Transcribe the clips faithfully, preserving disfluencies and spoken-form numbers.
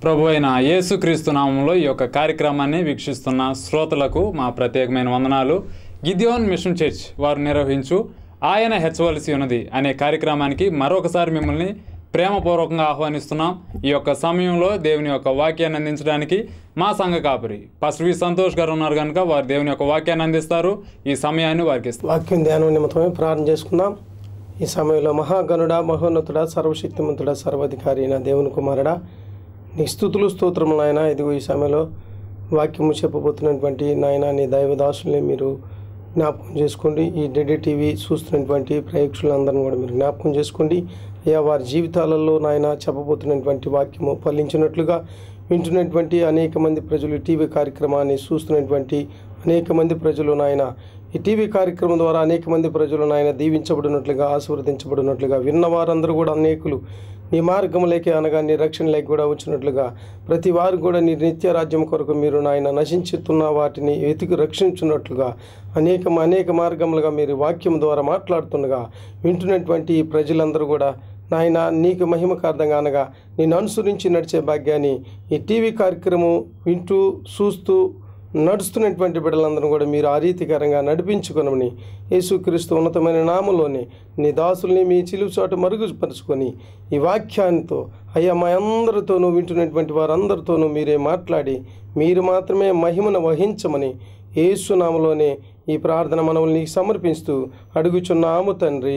ప్రభు అయిన యేసుక్రీస్తు నామంలో ఈ యొక్క కార్యక్రమాన్ని వీక్షిస్తున్న శ్రోతలకు మా ప్రత్యేకమైన వందనాలు. గిద్యోన్ మిషన్ చర్చ్ వారు నిర్వహించు ఆయన హెచ్చవలసి ఉన్నది అనే కార్యక్రమానికి మరొకసారి మిమ్మల్ని ప్రేమపూర్వకంగా ఆహ్వానిస్తున్నాం. ఈ యొక్క సమయంలో దేవుని యొక్క వాక్యాన్ని అందించడానికి మా సంఘ కాపరి పాస్టర్ వి సంతోష్ గారు ఉన్నారు కనుక వారు దేవుని యొక్క వాక్యాన్ని అందిస్తారు. ఈ సమయాన్ని వారికి ఇస్తారు. వాక్యం ధ్యానం నిమిత్తమే ప్రార్థన చేసుకుందాం. ఈ సమయంలో మహాగణుడా, మహోన్నతుడా, సర్వశక్తిమంతుడా, సర్వాధికారి అయిన దేవుని కుమారుడా, నీ స్తుతులు స్తోత్రములు నాయన. ఇదిగో ఈ సమయంలో వాక్యము చెప్పబోతున్నటువంటి నాయన నీ దైవదాసుల్ని మీరు జ్ఞాపకం చేసుకోండి. ఈ డెడి టీవీ చూస్తున్నటువంటి ప్రేక్షకులందరినీ కూడా మీరు జ్ఞాపకం చేసుకోండి. అయ్యా, వారి జీవితాలలో నాయన చెప్పబోతున్నటువంటి వాక్యము ఫలించినట్లుగా వింటున్నటువంటి అనేక మంది ప్రజలు, టీవీ కార్యక్రమాన్ని చూస్తున్నటువంటి అనేక మంది ప్రజలు నాయన ఈ టీవీ కార్యక్రమం ద్వారా అనేక మంది ప్రజలు నాయన దీవించబడినట్లుగా, ఆశీర్వదించబడినట్లుగా, విన్న వారందరూ కూడా అనేకులు నీ మార్గంలోకి అనగా నీ రక్షణలోకి కూడా వచ్చినట్లుగా, ప్రతి వారు కూడా నీ నిత్య రాజ్యం కొరకు మీరు నాయన నశించుతున్న వాటిని వెతికి రక్షించున్నట్లుగా అనేక అనేక మార్గములుగా మీరు వాక్యం ద్వారా మాట్లాడుతుండగా వింటున్నటువంటి ఈ ప్రజలందరూ కూడా నాయన నీకు మహిమకార్థంగా అనగా నేను అనుసరించి నడిచే భాగ్యాన్ని ఈ టీవీ కార్యక్రమం వింటూ చూస్తూ నడుస్తున్నటువంటి బిడ్డలందరూ కూడా మీరు ఆ రీతికరంగా నడిపించుకొనమని యేసుక్రీస్తు ఉన్నతమైన నామంలోనే నీ దాసుల్ని మీ చిలువు చాటు మరుగుపరుచుకొని ఈ వాక్యానితో అయ్యా మా అందరితోనూ వింటున్నటువంటి వారందరితోనూ మీరే మాట్లాడి మీరు మాత్రమే మహిమను వహించమని యేసు నామంలోనే ఈ ప్రార్థన మనల్ని నీకు సమర్పిస్తూ అడుగుచున్నాము తండ్రి,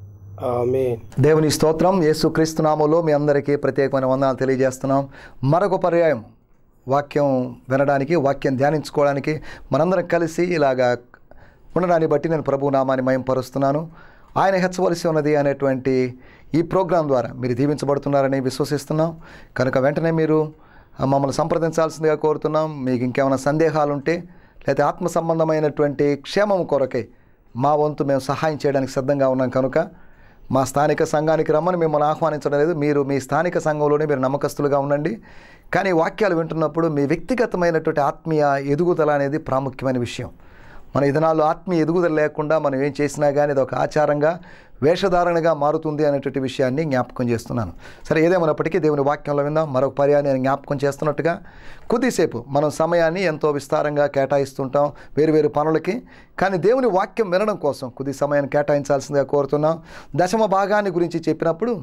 ఆమేన్. దేవుని స్తోత్రం. యేసుక్రీస్తు నామంలో మీ అందరికీ ప్రత్యేకమైన వందనాలు తెలియజేస్తున్నాం. మరొక పర్యాయం వాక్యం వినడానికి, వాక్యం ధ్యానించుకోవడానికి మనందరం కలిసి ఇలాగా ఉండడాన్ని బట్టి నేను ప్రభు నామాన్ని మహింపరుస్తున్నాను. ఆయన హెచ్చవలసి ఉన్నది అనేటువంటి ఈ ప్రోగ్రాం ద్వారా మీరు దీవించబడుతున్నారని విశ్వసిస్తున్నాం. కనుక వెంటనే మీరు మమ్మల్ని సంప్రదించాల్సిందిగా కోరుతున్నాం. మీకు ఇంకేమైనా సందేహాలు ఉంటే లేదా ఆత్మ సంబంధమైనటువంటి క్షేమం కొరకై మా వంతు మేము సహాయం చేయడానికి సిద్ధంగా ఉన్నాం. కనుక మా స్థానిక సంఘానికి రమ్మని మిమ్మల్ని ఆహ్వానించడం లేదు. మీరు మీ స్థానిక సంఘంలోనే మీరు నమ్మకస్తులుగా ఉండండి. కానీ వాక్యాలు వింటున్నప్పుడు మీ వ్యక్తిగతమైనటువంటి ఆత్మీయ ఎదుగుదల అనేది ప్రాముఖ్యమైన విషయం. మన ఈ దినాల్లో ఆత్మీయ ఎదుగుదల లేకుండా మనం ఏం చేసినా కానీ అది ఒక ఆచారంగా, వేషధారణగా మారుతుంది అనేటువంటి విషయాన్ని జ్ఞాపకం చేస్తున్నాను. సరే, ఏదేమైనప్పటికీ దేవుని వాక్యంలో విందాం. మరొక పర్యాన్ని నేను జ్ఞాపకం చేస్తున్నట్టుగా కొద్దిసేపు మనం సమయాన్ని ఎంతో విస్తారంగా కేటాయిస్తుంటాం వేరు వేరు పనులకి. కానీ దేవుని వాక్యం వినడం కోసం కొద్ది సమయాన్ని కేటాయించాల్సిందిగా కోరుతున్నాం. దశమ భాగాన్ని గురించి చెప్పినప్పుడు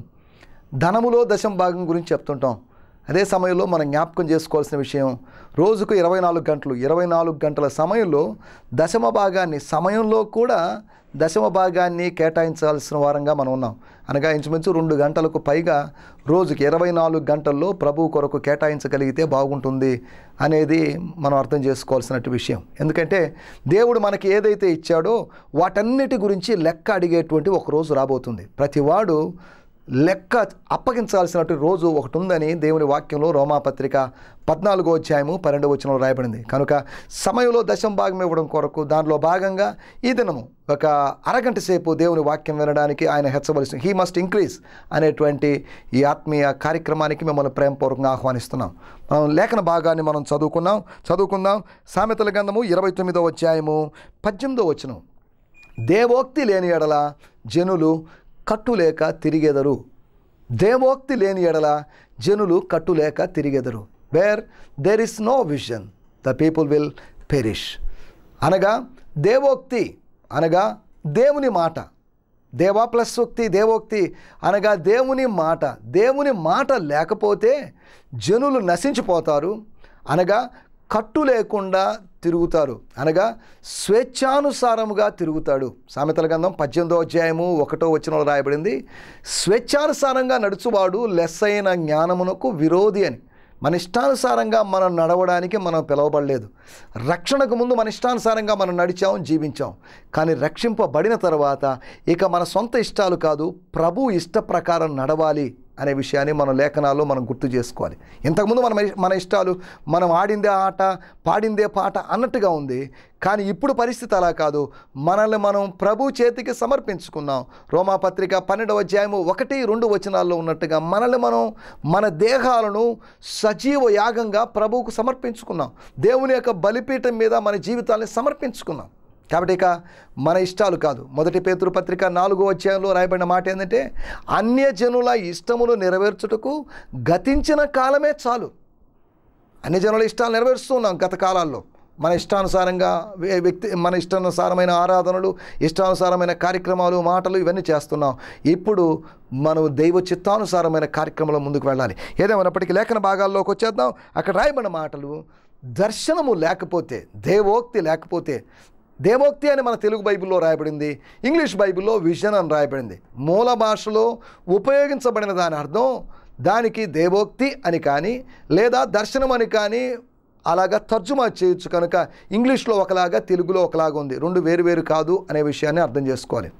ధనములో దశమ భాగం గురించి చెప్తుంటాం. అదే సమయంలో మనం జ్ఞాపకం చేసుకోవాల్సిన విషయం, రోజుకు ఇరవై నాలుగు గంటలు ఇరవై నాలుగు గంటల సమయంలో దశమ భాగాన్ని సమయంలో కూడా దశమ భాగాన్ని కేటాయించాల్సిన వారంగా మనం ఉన్నాం. అనగా ఇంచుమించు రెండు గంటలకు పైగా రోజుకి ఇరవై నాలుగు గంటల్లో ప్రభు కొరకు కేటాయించగలిగితే బాగుంటుంది అనేది మనం అర్థం చేసుకోవాల్సినట్టు విషయం. ఎందుకంటే దేవుడు మనకి ఏదైతే ఇచ్చాడో వాటన్నిటి గురించి లెక్క అడిగేటువంటి ఒక రోజు రాబోతుంది. ప్రతివాడు లెక్క అప్పగించాల్సినట్టు రోజు ఒకటి ఉందని దేవుని వాక్యంలో రోమాపత్రిక పద్నాలుగో అధ్యాయము పన్నెండవ వచనంలో రాయబడింది. కనుక సమయంలో దశమ భాగం ఇవ్వడం కొరకు దానిలో భాగంగా ఈ దినము ఒక అరగంట సేపు దేవుని వాక్యం వినడానికి ఆయన హెచ్చవలసి హీ మస్ట్ ఇంక్రీజ్ అనేటువంటి ఈ ఆత్మీయ కార్యక్రమానికి మిమ్మల్ని ప్రేమపూర్వకంగా ఆహ్వానిస్తున్నాం. మనం లేఖన భాగాన్ని మనం చదువుకున్నాం చదువుకుందాం సామెతల గ్రంథము ఇరవై తొమ్మిదవ అధ్యాయము పద్దెనిమిదో వచనం. దేవోక్తి లేని ఎడల జనులు కట్టులేక తిరిగెదరు. దేవోక్తి లేని ఎడల జనులు కట్టులేక తిరిగెదరు. Where there is no vision the people will perish. అనగా దేవోక్తి అనగా దేవుని మాట, దేవా ప్లస్ ఉక్తి దేవోక్తి అనగా దేవుని మాట. దేవుని మాట లేకపోతే జనులు నశించిపోతారు. అనగా కట్టు లేకుండా తిరుగుతారు, అనగా స్వేచ్ఛానుసారముగా తిరుగుతాడు. సామెతల గ్రంథం పద్దెనిమిదో అధ్యాయము ఒకటో వచనంలో రాయబడింది, స్వేచ్ఛానుసారంగా నడుచువాడు లెస్సైన జ్ఞానమునకు విరోధి అని. మన ఇష్టానుసారంగా మనం నడవడానికి మనం పిలవబడలేదు. రక్షణకు ముందు మన ఇష్టానుసారంగా మనం నడిచాం, జీవించాం. కానీ రక్షింపబడిన తర్వాత ఇక మన సొంత ఇష్టాలు కాదు, ప్రభు ఇష్ట ప్రకారం నడవాలి అనే విషయాన్ని మన లేఖనాల్లో మనం గుర్తు చేసుకోవాలి. ఇంతకుముందు మన మన ఇష్టాలు, మనం ఆడిందే ఆట పాడిందే పాట అన్నట్టుగా ఉంది. కానీ ఇప్పుడు పరిస్థితి అలా కాదు. మనల్ని మనం ప్రభు చేతికి సమర్పించుకున్నాం. రోమాపత్రిక పన్నెండవ అధ్యాయము ఒకటి రెండు వచనాల్లో ఉన్నట్టుగా మనల్ని మనం మన దేహాలను సజీవ యాగంగా ప్రభువుకు సమర్పించుకున్నాం. దేవుని యొక్క బలిపీఠం మీద మన జీవితాన్ని సమర్పించుకున్నాం. కాబట్టి ఇక మన ఇష్టాలు కాదు. మొదటి పేతురు పత్రిక నాలుగో అధ్యాయంలో రాయబడిన మాట ఏంటంటే, అన్యజనుల ఇష్టములు నెరవేర్చుటకు గతించిన కాలమే చాలు. అన్ని జనుల ఇష్టాలు నెరవేరుస్తూ ఉన్నాం గత కాలాల్లో. మన ఇష్టానుసారంగా వ్యక్తి మన ఇష్టానుసారమైన ఆరాధనలు, ఇష్టానుసారమైన కార్యక్రమాలు, మాటలు ఇవన్నీ చేస్తున్నాం. ఇప్పుడు మనం దైవ చిత్తానుసారమైన కార్యక్రమంలో ముందుకు వెళ్ళాలి. ఏదేమైనప్పటికీ లేఖన భాగాల్లోకి వచ్చేద్దాం. అక్కడ రాయబడిన మాటలు, దర్శనము లేకపోతే, దేవోక్తి లేకపోతే, దేవోక్తి అని మన తెలుగు బైబిల్లో రాయబడింది, ఇంగ్లీష్ బైబిల్లో విజన్ అని రాయబడింది. మూల భాషలో ఉపయోగించబడిన దాని అర్థం దానికి దేవోక్తి అని కానీ లేదా దర్శనం అని కానీ అలాగా తర్జుమా చేయొచ్చు. కనుక ఇంగ్లీష్లో ఒకలాగా, తెలుగులో ఒకలాగా ఉంది. రెండు వేరు వేరు కాదు అనే విషయాన్ని అర్థం చేసుకోవాలి.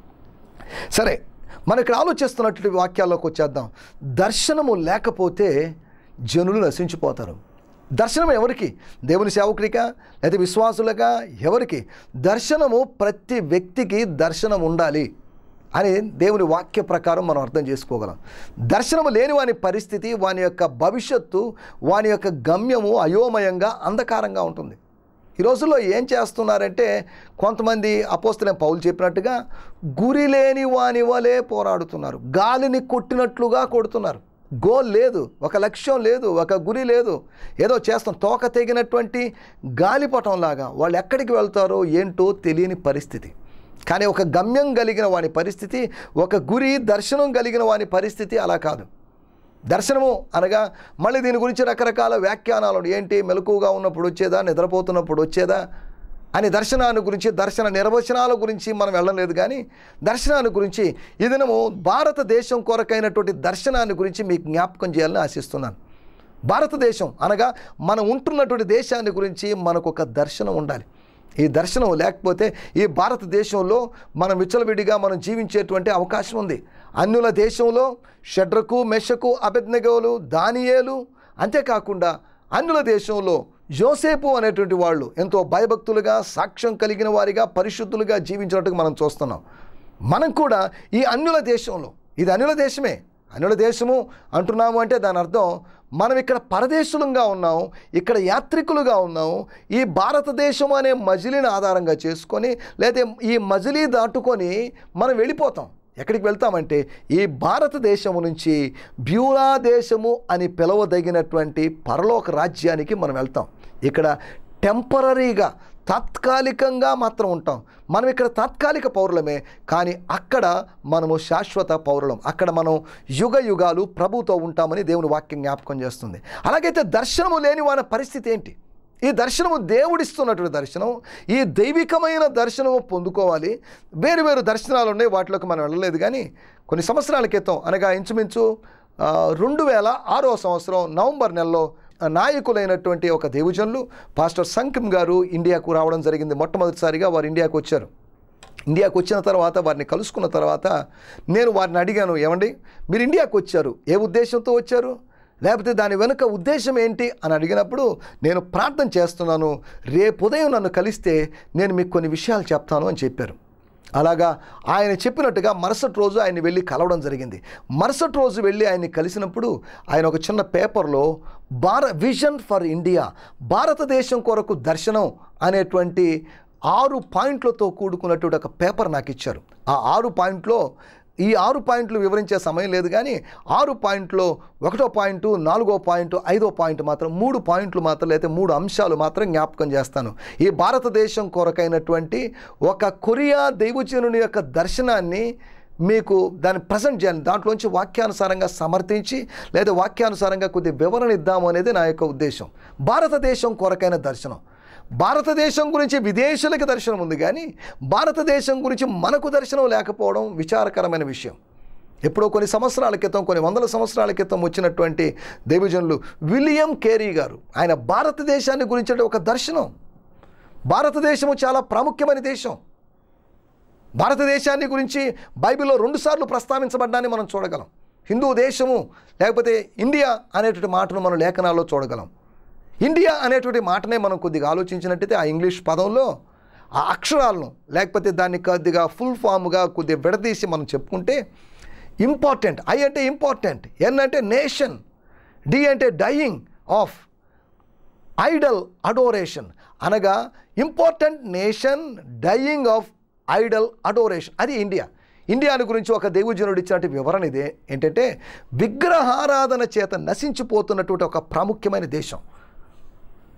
సరే, మనం ఇక్కడ ఆలోచిస్తున్నటువంటి వాక్యాల్లోకి వచ్చేద్దాం. దర్శనము లేకపోతే జనులు నశించిపోతారు. దర్శనం ఎవరికి? దేవుని సేవకుడికా లేదా విశ్వాసులకా? ఎవరికి? దర్శనము ప్రతి వ్యక్తికి దర్శనం ఉండాలి అని దేవుని వాక్య ప్రకారం మనం అర్థం చేసుకోగలం. దర్శనము లేని వాని పరిస్థితి, వాని యొక్క భవిష్యత్తు, వాని యొక్క గమ్యము అయోమయంగా, అంధకారంగా ఉంటుంది. ఈ రోజుల్లో ఏం చేస్తున్నారంటే కొంతమంది అపోస్తలుడైన పౌలు చెప్పినట్టుగా గురి లేని వాని వలె పోరాడుతున్నారు. గాలిని కొట్టినట్లుగా కొడుతున్నారు. గోల్ లేదు, ఒక లక్ష్యం లేదు, ఒక గురి లేదు. ఏదో చేస్తాం, తోక తెగినటువంటి గాలిపటంలాగా వాళ్ళు ఎక్కడికి వెళ్తారో ఏంటో తెలియని పరిస్థితి. కానీ ఒక గమ్యం కలిగిన వాని పరిస్థితి, ఒక గురి, దర్శనం కలిగిన వాని పరిస్థితి అలా కాదు. దర్శనము అనగా మళ్ళీ దీని గురించి రకరకాల వ్యాఖ్యానాలు, ఏంటి మెలకువగా ఉన్నప్పుడు వచ్చేదా, నిద్రపోతున్నప్పుడు వచ్చేదా అని దర్శనాన్ని గురించి, దర్శన నిర్వచనాల గురించి మనం వెళ్ళలేదు. కానీ దర్శనాన్ని గురించి ఈ దినము భారతదేశం కొరకైనటువంటి దర్శనాన్ని గురించి మీకు జ్ఞాపకం చేయాలని ఆశిస్తున్నాను. భారతదేశం అనగా మనం ఉంటున్నటువంటి దేశాన్ని గురించి మనకు ఒక దర్శనం ఉండాలి. ఈ దర్శనం లేకపోతే ఈ భారతదేశంలో మనం విచ్చలవిడిగా మనం జీవించేటువంటి అవకాశం ఉంది. అన్యుల దేశంలో షడ్రకు, మెషకు, అబేద్నెగోలు, దానియేలు, అంతేకాకుండా అన్యుల దేశంలో యోసేపు అనేటువంటి వాళ్ళు ఎంతో భయభక్తులుగా, సాక్ష్యం కలిగిన వారిగా, పరిశుద్ధులుగా జీవించినట్టుగా మనం చూస్తున్నాం. మనం కూడా ఈ అన్యుల దేశంలో, ఇది అన్యుల దేశమే, అన్యుల దేశము అంటున్నాము అంటే దాని అర్థం మనం ఇక్కడ పరదేశులంగా ఉన్నాం, ఇక్కడ యాత్రికులుగా ఉన్నాం. ఈ భారతదేశం అనే మజిలీని ఆధారంగా చేసుకొని లేదా ఈ మజిలీ దాటుకొని మనం వెళ్ళిపోతాం. ఎక్కడికి వెళ్తామంటే ఈ భారతదేశము నుంచి బ్యూరా దేశము అని పిలవదగినటువంటి పరలోక రాజ్యానికి మనం వెళ్తాం. ఇక్కడ టెంపరరీగా, తాత్కాలికంగా మాత్రం ఉంటాం. మనం ఇక్కడ తాత్కాలిక పౌరులమే, కానీ అక్కడ మనము శాశ్వత పౌరులం. అక్కడ మనం యుగ యుగాలు ప్రభుతో ఉంటామని దేవుని వాక్యం జ్ఞాపకం చేస్తుంది. అలాగైతే దర్శనము లేని వారి పరిస్థితి ఏంటి? ఈ దర్శనము దేవుడిస్తున్నటువంటి దర్శనం, ఈ దైవికమైన దర్శనము పొందుకోవాలి. వేరు వేరు దర్శనాలు ఉన్నాయి, వాటిలోకి మనం వెళ్ళలేదు. కానీ కొన్ని సంవత్సరాల క్రితం అనగా ఇంచుమించు రెండు వేల ఆరో సంవత్సరం నవంబర్ నెలలో నాయకులైనటువంటి ఒక దేవజనులు పాస్టర్ సంకం గారు ఇండియాకు రావడం జరిగింది. మొట్టమొదటిసారిగా వారు ఇండియాకు వచ్చారు. ఇండియాకు వచ్చిన తర్వాత వారిని కలుసుకున్న తర్వాత నేను వారిని అడిగాను, ఏమండి మీరు ఇండియాకు వచ్చారు, ఏ ఉద్దేశంతో వచ్చారు, లేకపోతే దాని వెనుక ఉద్దేశం ఏంటి అని అడిగినప్పుడు నేను ప్రార్థన చేస్తున్నాను, రేపు ఉదయం నన్ను కలిస్తే నేను మీకు కొన్ని విషయాలు చెప్తాను అని చెప్పారు. అలాగా ఆయన చెప్పినట్టుగా మరుసటి రోజు ఆయన్ని వెళ్ళి కలవడం జరిగింది. మరుసటి రోజు వెళ్ళి ఆయన్ని కలిసినప్పుడు ఆయన ఒక చిన్న పేపర్లో భార విజన్ ఫర్ ఇండియా, భారతదేశం కొరకు దర్శనం అనేటువంటి ఆరు పాయింట్లతో కూడుకున్నటువంటి ఒక పేపర్ నాకు ఇచ్చారు. ఆ ఆరు పాయింట్లో ఈ ఆరు పాయింట్లు వివరించే సమయం లేదు, కానీ ఆరు పాయింట్లో ఒకటో పాయింట్, నాలుగో పాయింట్, ఐదో పాయింట్ మాత్రం, మూడు పాయింట్లు మాత్రం లేదా మూడు అంశాలు మాత్రం జ్ఞాపకం చేస్తాను. ఈ భారతదేశం కొరకైనటువంటి ఒక కొరియా దైవజనుని యొక్క దర్శనాన్ని మీకు దాన్ని ప్రజెంట్ చేయాలి, దాంట్లోంచి వాక్యానుసారంగా సమర్థించి లేదా వాక్యానుసారంగా కొద్ది వివరణ ఇద్దాము అనేది నా యొక్క ఉద్దేశం. భారతదేశం కొరకైన దర్శనం, భారతదేశం గురించి విదేశీయులకు దర్శనం ఉంది, కానీ భారతదేశం గురించి మనకు దర్శనం లేకపోవడం విచారకరమైన విషయం. ఎప్పుడో కొన్ని సంవత్సరాల క్రితం, కొన్ని వందల సంవత్సరాల క్రితం వచ్చినటువంటి దైవజనులు విలియం కేరీ గారు, ఆయన భారతదేశాన్ని గురించి ఒక దర్శనం. భారతదేశము చాలా ప్రాముఖ్యమైన దేశం. భారతదేశాన్ని గురించి బైబిల్లో రెండుసార్లు ప్రస్తావించబడ్డాన్ని మనం చూడగలం. హిందూ దేశము లేకపోతే ఇండియా అనేటువంటి మాటను మనం లేఖనాల్లో చూడగలం. ఇండియా అనేటువంటి మాటనే మనం కొద్దిగా ఆలోచించినట్టయితే ఆ ఇంగ్లీష్ పదంలో ఆ అక్షరాలను లేకపోతే దాన్ని కొద్దిగా ఫుల్ ఫామ్గా కొద్దిగా విడదీసి మనం చెప్పుకుంటే ఇంపార్టెంట్, ఐ అంటే ఇంపార్టెంట్, ఎన్ అంటే నేషన్, డి అంటే డయింగ్ ఆఫ్ ఐడల్ అడోరేషన్, అనగా important nation dying of idol adoration, అది ఇండియా. ఇండియాని గురించి ఒక దైవజనుడు ఇచ్చినటువంటి వివరణ ఇదే, ఏంటంటే విగ్రహారాధన చేత నశించిపోతున్నటువంటి ఒక ప్రాముఖ్యమైన దేశం.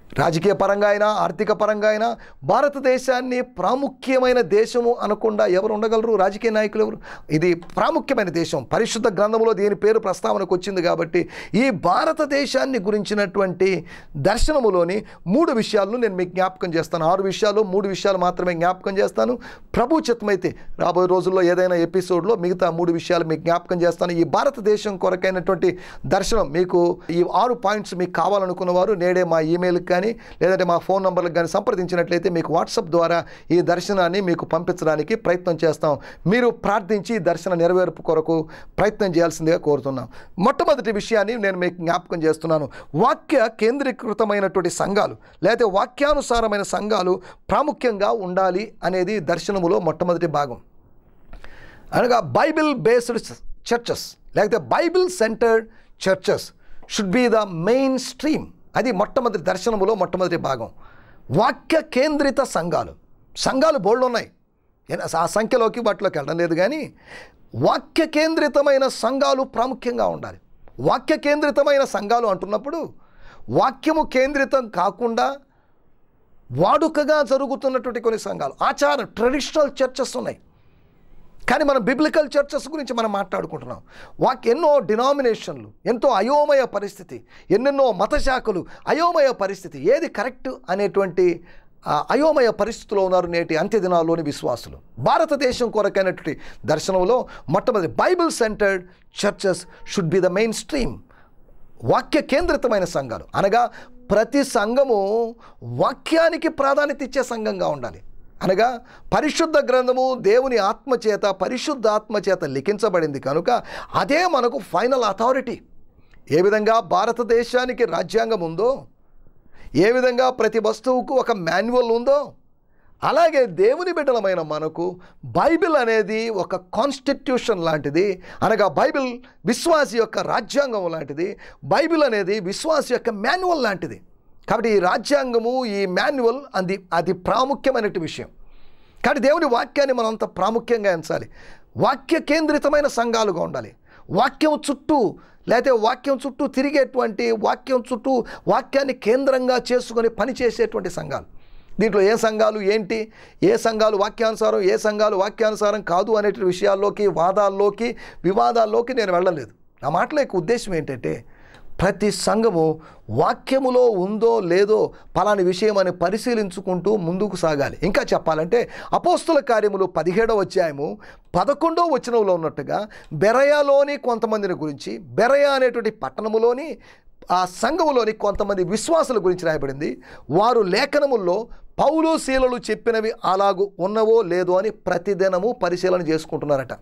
రాజకీయ పరంగా అయినా ఆర్థిక పరంగా అయినా భారతదేశాన్ని ప్రాముఖ్యమైన దేశము అనకుండా ఎవరు ఉండగలరు? రాజకీయ నాయకులు ఎవరు? ఇది ప్రాముఖ్యమైన దేశం. పరిశుద్ధ గ్రంథంలో దీని పేరు ప్రస్తావనకు వచ్చింది. కాబట్టి ఈ భారతదేశాన్ని గురించినటువంటి దర్శనములోని మూడు విషయాలను నేను మీకు జ్ఞాపకం చేస్తాను. ఆరు విషయాలు మూడు విషయాలు మాత్రమే జ్ఞాపకం చేస్తాను. ప్రభు చిత్తమైతే రాబోయే రోజుల్లో ఏదైనా ఎపిసోడ్లో మిగతా మూడు విషయాలు మీకు జ్ఞాపకం చేస్తాను. ఈ భారతదేశం కొరకైనటువంటి దర్శనం మీకు ఈ ఆరు పాయింట్స్ మీకు కావాలనుకున్న వారు నేడే మా ఈమెయిల్కి కానీ లేదంటే మా ఫోన్ నంబర్లకు కానీ సంప్రదించినట్లయితే మీకు వాట్సాప్ ద్వారా ఈ దర్శనాన్ని మీకు పంపించడానికి ప్రయత్నం చేస్తాం. మీరు ప్రార్థించి దర్శన నెరవేర్పు కొరకు ప్రయత్నం చేయాల్సిందిగా కోరుతున్నాం. మొట్టమొదటి విషయాన్ని నేను మీకు జ్ఞాపకం చేస్తున్నాను. వాక్య కేంద్రీకృతమైనటువంటి సంఘాలు లేకపోతే వాక్యానుసారమైన సంఘాలు ప్రాముఖ్యంగా ఉండాలి అనేది దర్శనములో మొట్టమొదటి భాగం. అనగా బైబిల్ బేస్డ్ చర్చెస్ లేకపోతే Bible centred churches should be the main stream. అది మొట్టమొదటి దర్శనములో మొట్టమొదటి భాగం. వాక్య కేంద్రిత సంఘాలు సంఘాలు బోల్డ్ ఉన్నాయి. ఆ సంఖ్యలోకి వాటిలోకి వెళ్ళడం లేదు. కానీ వాక్య కేంద్రితమైన సంఘాలు ప్రాముఖ్యంగా ఉండాలి. వాక్య కేంద్రితమైన సంఘాలు అంటున్నప్పుడు వాక్యము కేంద్రితం కాకుండా వాడుకగా జరుగుతున్నటువంటి కొన్ని సంఘాలు, ఆచార ట్రెడిషనల్ చర్చెస్ ఉన్నాయి. కానీ మనం బిబ్లికల్ చర్చెస్ గురించి మనం మాట్లాడుకుంటున్నాం. వాక్ ఎన్నో డినామినేషన్లు, ఎంతో అయోమయ పరిస్థితి, ఎన్నెన్నో మత శాఖలు, అయోమయ పరిస్థితి, ఏది కరెక్ట్ అనేటువంటి అయోమయ పరిస్థితిలో ఉన్నారు నేటి అంత్య దినాల్లోని విశ్వాసులు. భారతదేశం కొరకైనటువంటి దర్శనంలో మొట్టమొదటి Bible centred churches should be the main stream. వాక్య కేంద్రితమైన సంఘాలు అనగా ప్రతి సంఘము వాక్యానికి ప్రాధాన్యత ఇచ్చే సంఘంగా ఉండాలి. అనగా పరిశుద్ధ గ్రంథము దేవుని ఆత్మచేత పరిశుద్ధ ఆత్మచేత లిఖించబడింది కనుక అదే మనకు ఫైనల్ అథారిటీ. ఏ విధంగా భారతదేశానికి రాజ్యాంగం ఉందో, ఏ విధంగా ప్రతి వస్తువుకు ఒక మాన్యువల్ ఉందో, అలాగే దేవుని బిడ్డలమైన మనకు బైబిల్ అనేది ఒక కాన్స్టిట్యూషన్ లాంటిది. అనగా బైబిల్ విశ్వాసి యొక్క రాజ్యాంగం లాంటిది. బైబిల్ అనేది విశ్వాసి యొక్క మాన్యువల్ లాంటిది. కాబట్టి ఈ రాజ్యాంగము, ఈ మాన్యువల్ అది అది ప్రాముఖ్యమైనటువంటి విషయం. కాబట్టి దేవుని వాక్యాన్ని మనం అంత ప్రాముఖ్యంగా ఎంచాలి. వాక్య కేంద్రితమైన సంఘాలుగా ఉండాలి. వాక్యం చుట్టూ లేకపోతే వాక్యం చుట్టూ తిరిగేటువంటి, వాక్యం చుట్టూ వాక్యాన్ని కేంద్రంగా చేసుకొని పనిచేసేటువంటి సంఘాలు. దీంట్లో ఏ సంఘాలు ఏంటి, ఏ సంఘాలు వాక్యానుసారం, ఏ సంఘాలు వాక్యానుసారం కాదు అనే విషయాల్లోకి, వాదాల్లోకి, వివాదాల్లోకి నేను వెళ్ళలేదు. నా మాటల యొక్క ఉద్దేశం ఏంటంటే ప్రతి సంఘము వాక్యములో ఉందో లేదో పలాని విషయం అని పరిశీలించుకుంటూ ముందుకు సాగాలి. ఇంకా చెప్పాలంటే అపోస్తుల కార్యములు పదిహేడవ అధ్యాయము పదకొండవ వచనంలో ఉన్నట్టుగా బెరయాలోని కొంతమందిని గురించి, బెరయా అనేటువంటి పట్టణములోని ఆ సంఘములోని కొంతమంది విశ్వాసుల గురించి రాయబడింది. వారు లేఖనముల్లో పౌలు శీలలు చెప్పినవి అలాగూ ఉన్నవో లేదో అని ప్రతిదినము పరిశీలన చేసుకుంటున్నారట.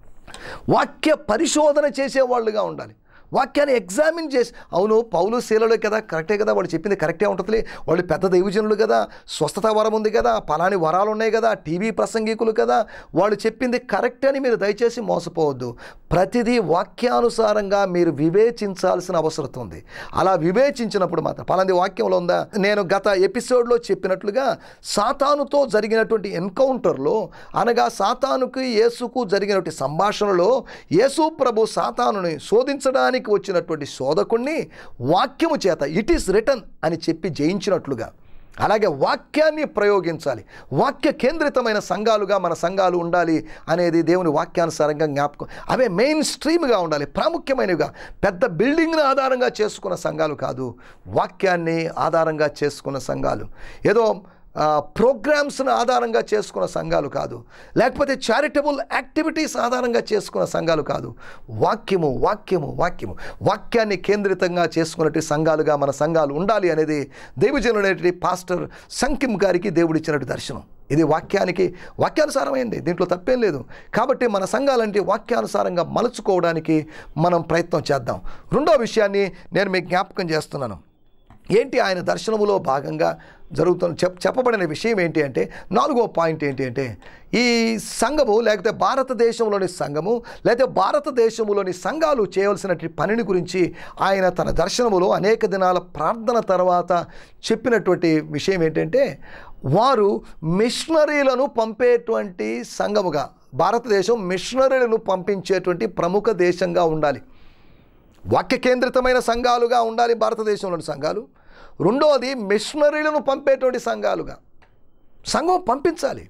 వాక్య పరిశోధన చేసేవాళ్ళుగా ఉండాలి. వాక్యాన్ని ఎగ్జామిన్ చేసి, అవును పౌలు శీలలు కదా, కరెక్టే కదా, వాళ్ళు చెప్పింది కరెక్టే ఉంటుంది, వాళ్ళు పెద్ద దైవజనులు కదా, స్వస్థత వరం ఉంది కదా, పలాని వరాలు ఉన్నాయి కదా, టీవీ ప్రసంగికులు కదా, వాళ్ళు చెప్పింది కరెక్ట్ అని మీరు దయచేసి మోసపోవద్దు. ప్రతిదీ వాక్యానుసారంగా మీరు వివేచించాల్సిన అవసరం ఉంది. అలా వివేచించినప్పుడు మాత్రం పలాంటి వాక్యంలో ఉందా, నేను గత ఎపిసోడ్లో చెప్పినట్లుగా సాతానుతో జరిగినటువంటి ఎన్కౌంటర్లో, అనగా సాతానుకి యేసుకు జరిగినటువంటి సంభాషణలో యేసు ప్రభు సాతానుని శోధించడానికి వచ్చినటువంటి శోధకుణ్ణి వాక్యము చేత ఇట్ ఈస్ రిటన్ అని చెప్పి జయించినట్లుగా అలాగే వాక్యాన్ని ప్రయోగించాలి. వాక్య కేంద్రితమైన సంఘాలుగా మన సంఘాలు ఉండాలి అనేది దేవుని వాక్యానుసారంగా జ్ఞాపకం. అవే మెయిన్ స్ట్రీమ్గా ఉండాలి, ప్రాముఖ్యమైనవిగా. పెద్ద బిల్డింగ్ను ఆధారంగా చేసుకున్న సంఘాలు కాదు, వాక్యాన్ని ఆధారంగా చేసుకున్న సంఘాలు. ఏదో ప్రోగ్రామ్స్ను ఆధారంగా చేసుకున్న సంఘాలు కాదు, లేకపోతే చారిటబుల్ యాక్టివిటీస్ ఆధారంగా చేసుకున్న సంఘాలు కాదు. వాక్యము వాక్యము వాక్యము వాక్యాన్ని కేంద్రితంగా చేసుకున్నట్టు సంఘాలుగా మన సంఘాలు ఉండాలి అనేది దైవజనుడైనటువంటి పాస్టర్ సంకిమ్ గారికి దేవుడిచ్చినట్టు దర్శనం. ఇది వాక్యానికి వాక్యానుసారమైంది, దీంట్లో తప్పేం లేదు. కాబట్టి మన సంఘాలంటే వాక్యానుసారంగా మలుచుకోవడానికి మనం ప్రయత్నం చేద్దాం. రెండో విషయాన్ని నేను మీకు జ్ఞాపకం చేస్తున్నాను. ఏంటి ఆయన దర్శనములో భాగంగా జరుగుతున్న చెప్ చెప్పబడిన విషయం ఏంటి అంటే, నాలుగో పాయింట్ ఏంటి అంటే, ఈ సంఘము లేకపోతే భారతదేశంలోని సంఘము లేకపోతే భారతదేశంలోని సంఘాలు చేయవలసినటువంటి పనిని గురించి ఆయన తన దర్శనములో అనేక దినాల ప్రార్థన తర్వాత చెప్పినటువంటి విషయం ఏంటంటే, వారు మిషనరీలను పంపేటువంటి సంఘముగా, భారతదేశం మిషనరీలను పంపించేటువంటి ప్రముఖ దేశంగా ఉండాలి. వాక్య కేంద్రితమైన సంఘాలుగా ఉండాలి భారతదేశంలోని సంఘాలు. రెండవది మిషనరీలను పంపేటువంటి సంఘాలుగా. సంఘం పంపించాలి.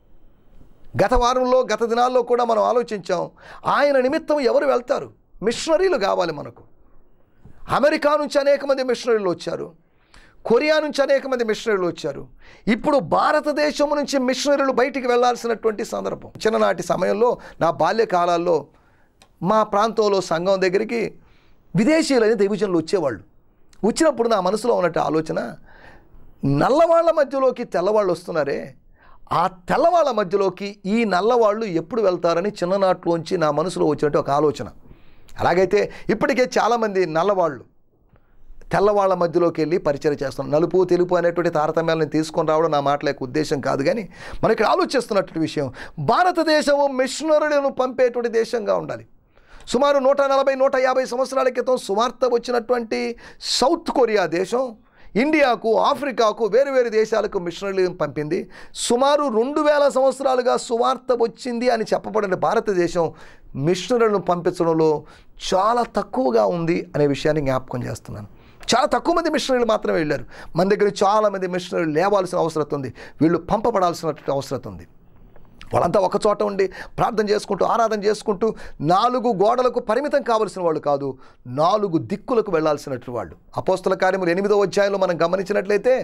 గత వారంలో గత దినాల్లో కూడా మనం ఆలోచించాం, ఆయన నిమిత్తం ఎవరు వెళ్తారు? మిషనరీలు కావాలి మనకు. అమెరికా నుంచి అనేక మంది మిషనరీలు వచ్చారు, కొరియా నుంచి అనేక మంది మిషనరీలు వచ్చారు. ఇప్పుడు భారతదేశం నుంచి మిషనరీలు బయటికి వెళ్ళాల్సినటువంటి సందర్భం. చిన్ననాటి సమయంలో నా బాల్యకాలాల్లో మా ప్రాంతంలో సంఘం దగ్గరికి విదేశీయులైన దైవజనులు వచ్చేవాళ్ళు. వచ్చినప్పుడు నా మనసులో ఉన్నట్టు ఆలోచన, నల్లవాళ్ల మధ్యలోకి తెల్లవాళ్ళు వస్తున్నారే, ఆ తెల్లవాళ్ళ మధ్యలోకి ఈ నల్లవాళ్ళు ఎప్పుడు వెళ్తారని చిన్ననాట్లోంచి నా మనసులో వచ్చినట్టు ఒక ఆలోచన. అలాగైతే ఇప్పటికే చాలామంది నల్లవాళ్ళు తెల్లవాళ్ళ మధ్యలోకి వెళ్ళి పరిచయం చేస్తున్నాం. నలుపు తెలుపు అనేటువంటి తారతమ్యాలను తీసుకొని రావడం నా మాటల యొక్క ఉద్దేశం కాదు, కానీ మనకి ఆలోచిస్తున్నటువంటి విషయం, భారతదేశము మిషనరీలను పంపేటువంటి దేశంగా ఉండాలి. సుమారు నూట నలభై నూట యాభై సంవత్సరాల క్రితం సువార్త వచ్చినటువంటి సౌత్ కొరియా దేశం ఇండియాకు, ఆఫ్రికాకు, వేరు వేరు దేశాలకు మిషనరీలను పంపింది. సుమారు రెండు వేల సంవత్సరాలుగా సువార్త వచ్చింది అని చెప్పబడిన భారతదేశం మిషనరీలను పంపించడంలో చాలా తక్కువగా ఉంది అనే విషయాన్ని జ్ఞాపకం చేస్తున్నాను. చాలా తక్కువ మంది మిషనరీలు మాత్రమే వెళ్ళారు. మన దగ్గర చాలామంది మిషనరీలు లేవాల్సిన అవసరం ఉంది, వీళ్ళు పంపబడాల్సినటువంటి అవసరం ఉంది. వాళ్ళంతా ఒక చోట ఉండి ప్రార్థన చేసుకుంటూ ఆరాధన చేసుకుంటూ నాలుగు గోడలకు పరిమితం కావలసిన వాళ్ళు కాదు, నాలుగు దిక్కులకు వెళ్ళాల్సినట్టు వాళ్ళు. అపోస్తల కార్యములు ఎనిమిదో అధ్యాయంలో మనం గమనించినట్లయితే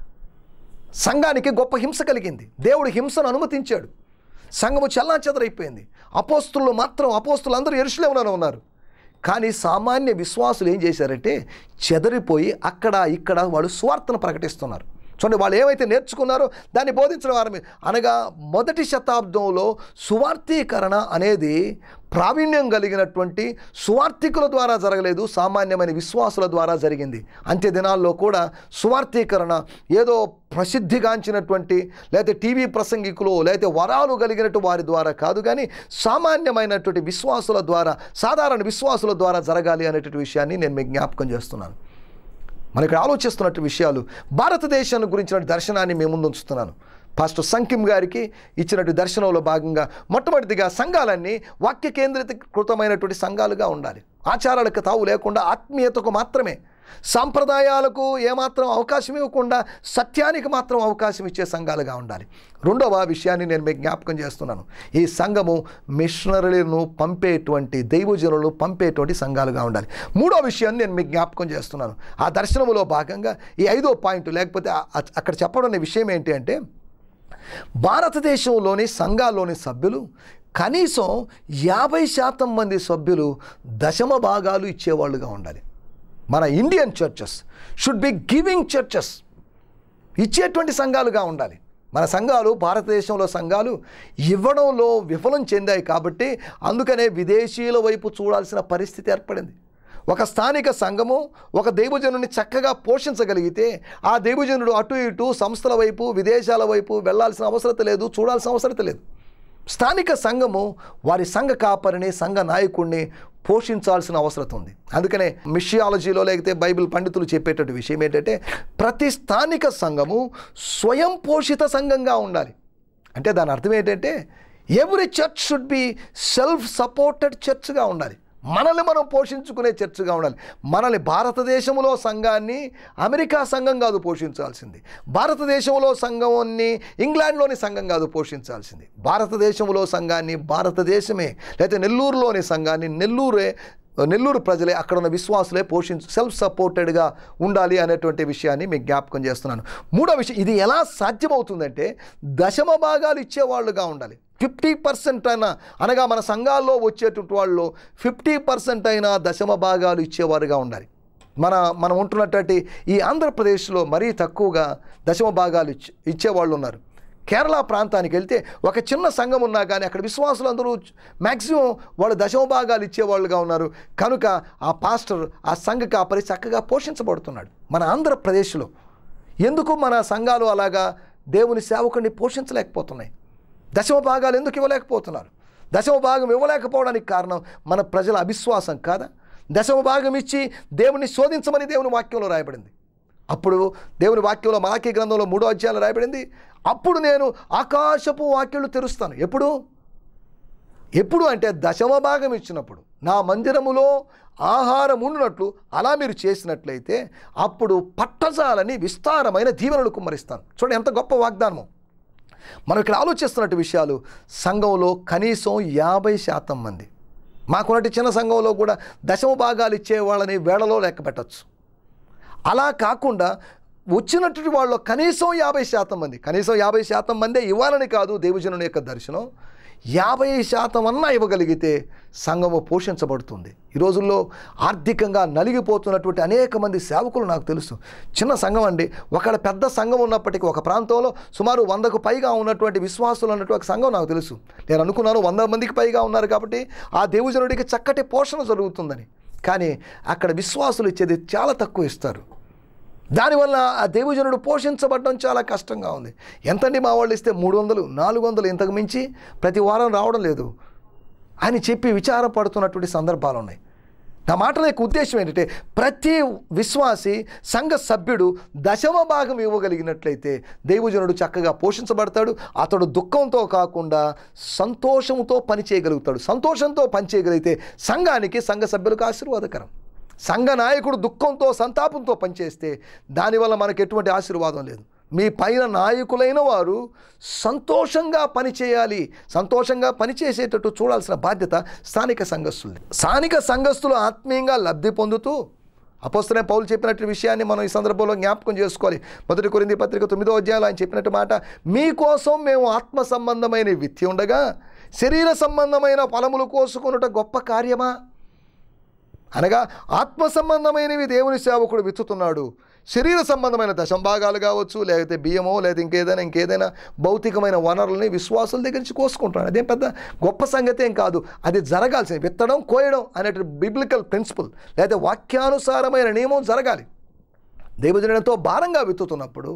సంఘానికి గొప్ప హింస కలిగింది. దేవుడు హింసను అనుమతించాడు. సంఘము చెల్లాచెదరైపోయింది. అపోస్తులు మాత్రం అపోస్తులు అందరూ యెరూషలేములోనే ఉన్నారు. కానీ సామాన్య విశ్వాసులు ఏం చేశారంటే చెదరిపోయి అక్కడ ఇక్కడ వాళ్ళు సువార్తను ప్రకటిస్తున్నారు. చూడండి, వాళ్ళు ఏమైతే నేర్చుకున్నారో దాన్ని బోధించడం వారమే. అనగా మొదటి శతాబ్దంలో సువార్తీకరణ అనేది ప్రావీణ్యం కలిగినటువంటి సువార్తికుల ద్వారా జరగలేదు, సామాన్యమైన విశ్వాసుల ద్వారా జరిగింది. అంత్య దినాల్లో కూడా సువార్తీకరణ ఏదో ప్రసిద్ధిగాంచినటువంటి లేకపోతే టీవీ ప్రసంగికులు లేకపోతే వరాలు కలిగినట్టు వారి ద్వారా కాదు, కానీ సామాన్యమైనటువంటి విశ్వాసుల ద్వారా, సాధారణ విశ్వాసుల ద్వారా జరగాలి అనేటువంటి విషయాన్ని నేను మీకు జ్ఞాపకం చేస్తున్నాను. మనకి ఆలోచిస్తున్నట్టు విషయాలు, భారతదేశాన్ని గురించిన దర్శనాన్ని మేము ముందు ఉంచుతున్నాను. పాస్టర్ సంకిమ్ గారికి ఇచ్చినట్టు దర్శనంలో భాగంగా మొట్టమొదటిగా సంఘాలన్నీ వాక్య కేంద్రీకృతమైనటువంటి సంఘాలుగా ఉండాలి. ఆచారాలకు తావు లేకుండా ఆత్మీయతకు మాత్రమే, సాంప్రదాయాలకు ఏమాత్రం అవకాశం ఇవ్వకుండా సత్యానికి మాత్రం అవకాశం ఇచ్చే సంఘాలుగా ఉండాలి. రెండవ విషయాన్ని నేను మీకు జ్ఞాపకం చేస్తున్నాను, ఈ సంఘము మిషనరీలను పంపేటువంటి దైవజనులను పంపేటువంటి సంఘాలుగా ఉండాలి. మూడో విషయాన్ని నేను మీకు జ్ఞాపకం చేస్తున్నాను. ఆ దర్శనములో భాగంగా ఈ ఐదో పాయింట్ లేకపోతే అక్కడ చెప్పడం విషయం ఏంటి అంటే, భారతదేశంలోని సంఘాల్లోని సభ్యులు కనీసం యాభై శాతం మంది సభ్యులు దశమ భాగాలు ఇచ్చేవాళ్ళుగా ఉండాలి. మన Indian churches should be giving churches, ఇచ్చేటువంటి సంఘాలుగా ఉండాలి. మన సంఘాలు, భారతదేశంలో సంఘాలు ఇవ్వడంలో విఫలం చెందాయి కాబట్టి అందుకనే విదేశీయుల వైపు చూడాల్సిన పరిస్థితి ఏర్పడింది. ఒక స్థానిక సంఘము ఒక దైవజనుని చక్కగా పోషించగలిగితే ఆ దైవజనుడు అటు ఇటు సంస్థల వైపు విదేశాల వైపు వెళ్ళాల్సిన అవసరం లేదు, చూడాల్సిన అవసరం లేదు. స్థానిక సంఘము వారి సంఘ కాపరిని, సంఘ నాయకుడిని పోషించాల్సిన అవసరం ఉంది. అందుకనే మిషియాలజీలో లేకపోతే బైబిల్ పండితులు చెప్పేటటువంటి విషయం ఏంటంటే, ప్రతి స్థానిక సంఘము స్వయం పోషిత సంఘంగా ఉండాలి. అంటే దాని అర్థం ఏంటంటే every church should be self supported చర్చ్గా ఉండాలి. మనల్ని మనం పోషించుకునే చర్చ్గా ఉండాలి. మనల్ని భారతదేశంలో సంఘాన్ని అమెరికా సంఘం కాదు పోషించాల్సింది, భారతదేశంలో సంఘాన్ని ఇంగ్లాండ్లోని సంఘం కాదు పోషించాల్సింది. భారతదేశంలో సంఘాన్ని భారతదేశమే, లేకపోతే నెల్లూరులోని సంఘాన్ని నెల్లూరే నెల్లూరు ప్రజలే, అక్కడ ఉన్న విశ్వాసులే పోషించు సెల్ఫ్ సపోర్టెడ్గా ఉండాలి అనేటువంటి విషయాన్ని మీకు జ్ఞాపకం చేస్తున్నాను. మూడో విషయం, ఇది ఎలా సాధ్యమవుతుందంటే దశమ భాగాలు ఇచ్చేవాళ్ళుగా ఉండాలి. ఫిఫ్టీ పర్సెంట్ అయినా, అనగా మన సంఘాల్లో వచ్చేటువంటి వాళ్ళు ఫిఫ్టీ పర్సెంట్ అయినా దశమ భాగాలు ఇచ్చేవారుగా ఉండాలి. మన మనం ఉంటున్నటువంటి ఈ ఆంధ్రప్రదేశ్లో మరీ తక్కువగా దశమ భాగాలు ఇచ్చే ఇచ్చేవాళ్ళు ఉన్నారు. కేరళ ప్రాంతానికి వెళ్తే ఒక చిన్న సంఘం ఉన్నా కానీ అక్కడ విశ్వాసులందరూ మ్యాక్సిమం వాళ్ళు దశమ భాగాలు ఇచ్చేవాళ్ళుగా ఉన్నారు. కనుక ఆ పాస్టర్, ఆ సంఘ కాపరి చక్కగా పోషించబడుతున్నాడు. మన ఆంధ్రప్రదేశ్లో ఎందుకు మన సంఘాలు అలాగా దేవుని సేవకుడిని పోషించలేకపోతున్నాయి? దశమ భాగాలు ఎందుకు ఇవ్వలేకపోతున్నారు? దశమ భాగం ఇవ్వలేకపోవడానికి కారణం మన ప్రజల అవిశ్వాసం కాదా? దశమ భాగం ఇచ్చి దేవుని శోధించమని దేవుని వాక్యంలో రాయబడింది. అప్పుడు దేవుని వాక్యంలో మలాకీ గ్రంథంలో మూడో అధ్యాయంలో రాయబడింది, అప్పుడు నేను ఆకాశపు వాక్యాలు తెరుస్తాను. ఎప్పుడు? ఎప్పుడు అంటే దశమ భాగం ఇచ్చినప్పుడు, నా మందిరములో ఆహారం ఉన్నట్లు అలా మీరు చేసినట్లయితే అప్పుడు పట్టజాలని విస్తారమైన దీవెనలు కుమ్మరిస్తాను. చూడండి ఎంత గొప్ప వాగ్దానము. మనం ఇక్కడ ఆలోచిస్తున్నట్టు విషయాలు. సంఘంలో కనీసం యాభై శాతం మంది, మాకున్నట్టు చిన్న సంఘంలో కూడా దశమ భాగాలు ఇచ్చే వాళ్ళని వేళలో లెక్క పెట్టచ్చు. అలా కాకుండా వచ్చినటువంటి వాళ్ళు కనీసం యాభై శాతం మంది, కనీసం యాభై శాతం మందే ఇవ్వాలని కాదు దేవుజనుని యొక్క దర్శనం, యాభై శాతం అన్నా ఇవ్వగలిగితే సంఘము పోషించబడుతుంది. ఈ రోజుల్లో ఆర్థికంగా నలిగిపోతున్నటువంటి అనేక మంది సేవకులు నాకు తెలుసు. చిన్న సంఘం అండి, ఒకళ్ళ పెద్ద సంఘం ఉన్నప్పటికీ ఒక ప్రాంతంలో సుమారు వందకు పైగా ఉన్నటువంటి విశ్వాసులు ఉన్నటువంటి సంఘం నాకు తెలుసు. నేను అనుకున్నాను వంద మందికి పైగా ఉన్నారు కాబట్టి ఆ దేవుజనుడికి చక్కటి పోషణ జరుగుతుందని. కానీ అక్కడ విశ్వాసులు ఇచ్చేది చాలా తక్కువ ఇస్తారు. దానివల్ల ఆ దేవుజనుడు పోషించబడడం చాలా కష్టంగా ఉంది. ఎంతండి మా వాళ్ళు ఇస్తే మూడు వందలు నాలుగు వందలు ఇంతకు మించి ప్రతి వారం రావడం లేదు అని చెప్పి విచారపడుతున్నటువంటి సందర్భాలు ఉన్నాయి. నా మాటల యొక్క ఉద్దేశం ఏంటంటే ప్రతి విశ్వాసి సంఘ సభ్యుడు దశమ భాగం ఇవ్వగలిగినట్లయితే దేవుజనుడు చక్కగా పోషించబడతాడు. అతడు దుఃఖంతో కాకుండా సంతోషంతో పని చేయగలుగుతాడు. సంతోషంతో పని చేయగలిగితే సంఘానికి సంఘ సభ్యులకు ఆశీర్వాదకరం. సంఘ నాయకుడు దుఃఖంతో సంతాపంతో పనిచేస్తే దానివల్ల మనకు ఎటువంటి ఆశీర్వాదం లేదు. మీ పైన నాయకులైన వారు సంతోషంగా పనిచేయాలి, సంతోషంగా పనిచేసేటట్టు చూడాల్సిన బాధ్యత స్థానిక సంఘస్థులది. స్థానిక సంఘస్థులు ఆత్మీయంగా లబ్ధి పొందుతూ అపోస్తలుడైన పౌలు చెప్పినట్టు విషయాన్ని మనం ఈ సందర్భంలో జ్ఞాపకం చేసుకోవాలి. మొదటి కొరింథీ పత్రిక తొమ్మిదో అధ్యాయంలో ఆయన చెప్పినట్టు మాట, మీకోసం మేము ఆత్మ సంబంధమైన విత్తి ఉండగా శరీర సంబంధమైన ఫలములు కోసుకొనుట గొప్ప కార్యమా? అనగా ఆత్మ సంబంధమైనవి దేవుని సేవకుడు విత్తుతున్నాడు, శరీర సంబంధమైన దశంభాగాలు కావచ్చు, లేకపోతే బియ్యమో లేదా ఇంకేదైనా ఇంకేదైనా భౌతికమైన వనరులని విశ్వాసుల దగ్గర నుంచి కోసుకుంటున్నాడు. అదేం పెద్ద గొప్ప సంగతి ఏం కాదు. అది జరగాల్సింది. విత్తడం కోయడం అనేటి బిబ్లికల్ ప్రిన్సిపల్ లేదా వాక్యానుసారమైన నియమం జరగాలి. దేవుజనుడితో భారంగా విత్తుతున్నప్పుడు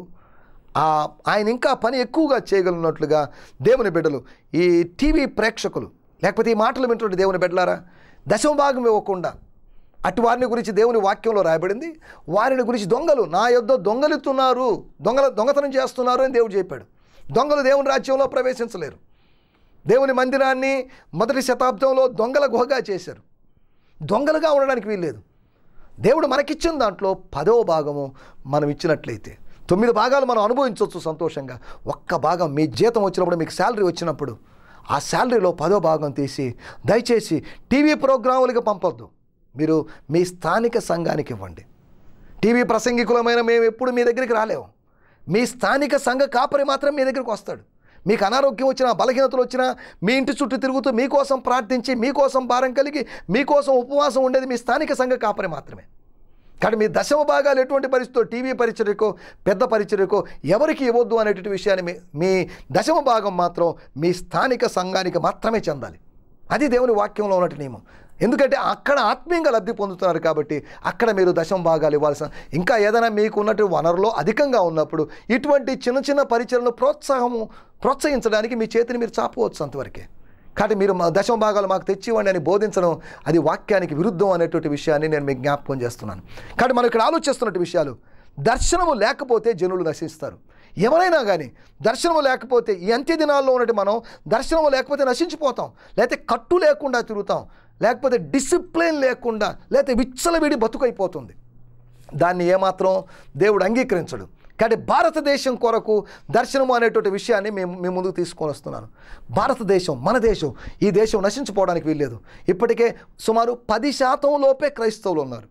ఆయన ఇంకా పని ఎక్కువగా చేయగలిగినట్లుగా దేవుని బిడ్డలు, ఈ టీవీ ప్రేక్షకులు లేకపోతే ఈ మాటలు వింటుంటే దేవుని బిడ్డలారా, దశమ భాగం ఇవ్వకుండా అటు వారిని గురించి దేవుని వాక్యంలో రాయబడింది. వారిని గురించి దొంగలు నా యొద్ద దొంగలిస్తున్నారు, దొంగల దొంగతనం చేస్తున్నారు అని దేవుడు చెప్పాడు. దొంగలు దేవుని రాజ్యంలో ప్రవేశించలేరు. దేవుని మందిరాన్ని మొదటి శతాబ్దంలో దొంగల గుహగా చేశారు. దొంగలుగా ఉండడానికి వీల్లేదు. దేవుడు మనకిచ్చిన దాంట్లో పదవ భాగము మనం ఇచ్చినట్లయితే తొమ్మిది భాగాలు మనం అనుభవించవచ్చు సంతోషంగా. ఒక్క భాగం మీ జీతం వచ్చినప్పుడు, మీకు శాలరీ వచ్చినప్పుడు ఆ శాలరీలో పదో భాగం తీసి దయచేసి టీవీ ప్రోగ్రాములకు పంపొద్దు. మీరు మీ స్థానిక సంఘానికి ఇవ్వండి. టీవీ ప్రసంగికులమైన మేము ఎప్పుడు మీ దగ్గరికి రాలేము. మీ స్థానిక సంఘ కాపరి మాత్రం మీ దగ్గరికి వస్తాడు. మీకు అనారోగ్యం వచ్చినా, బలహీనతలు వచ్చినా మీ ఇంటి చుట్టూ తిరుగుతూ మీకోసం ప్రార్థించి మీకోసం భారం కలిగి మీకోసం ఉపవాసం ఉండేది మీ స్థానిక సంఘ కాపరి మాత్రమే. కానీ మీ దశమ భాగాలు ఎటువంటి పరిస్థితితో టీవీ పరిచర్యకో పెద్ద పరిచర్యకో ఎవరికి ఇవ్వద్దు అనేటువంటి విషయాన్ని మీ మీ దశమ భాగం మాత్రం మీ స్థానిక సంఘానికి మాత్రమే చెందాలి. అది దేవుని వాక్యంలో ఉన్నటువంటి నియమం. ఎందుకంటే అక్కడ ఆత్మీయంగా లబ్ధి పొందుతున్నారు కాబట్టి అక్కడ మీరు దశమ భాగాలు ఇవ్వాల్సిన, ఇంకా ఏదైనా మీకు ఉన్నటువంటి వనరులో అధికంగా ఉన్నప్పుడు ఇటువంటి చిన్న చిన్న పరిచయలను ప్రోత్సాహము ప్రోత్సహించడానికి మీ చేతిని మీరు చాపవచ్చు అంతవరకే. కాబట్టి మీరు మా దశమ భాగాలు మాకు తెచ్చివ్వండి అని బోధించడం అది వాక్యానికి విరుద్ధం అనేటువంటి విషయాన్ని నేను మీకు జ్ఞాపకం చేస్తున్నాను. కాబట్టి మనం ఇక్కడ ఆలోచిస్తున్నటువంటి విషయాలు, దర్శనము లేకపోతే జనులు నశిస్తారు. ఎవరైనా కానీ దర్శనము లేకపోతే ఈ అంత్య దినాల్లో ఉన్నట్టు మనం దర్శనము లేకపోతే నశించిపోతాం, లేకపోతే కట్టు లేకుండా తిరుగుతాం, లేకపోతే డిసిప్లిన్ లేకుండా, లేకపోతే విచ్చలవిడి బతుకైపోతుంది. దాన్ని ఏమాత్రం దేవుడు అంగీకరించడు. కాబట్టి భారతదేశం కొరకు దర్శనము అనేటువంటి విషయాన్ని మేము మీ ముందుకు తీసుకొని వస్తున్నాను. భారతదేశం మన దేశం, ఈ దేశం నశించిపోవడానికి వీల్లేదు. ఇప్పటికే సుమారు పది శాతం లోపే క్రైస్తవులు ఉన్నారు.